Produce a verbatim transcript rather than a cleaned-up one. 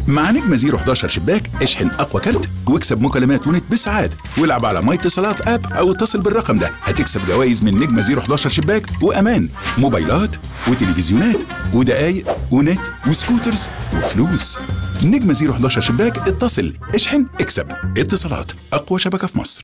مع نجمة صفر حداشر شباك اشحن أقوى كارت واكسب مكالمات ونت بالساعات، والعب على ماي اتصالات اب أو اتصل بالرقم ده، هتكسب جوائز من نجمة صفر حداشر شباك وأمان، موبايلات وتلفزيونات ودقايق ونت وسكوترز وفلوس. نجمة صفر حداشر شباك، اتصل اشحن اكسب. اتصالات، أقوى شبكة في مصر.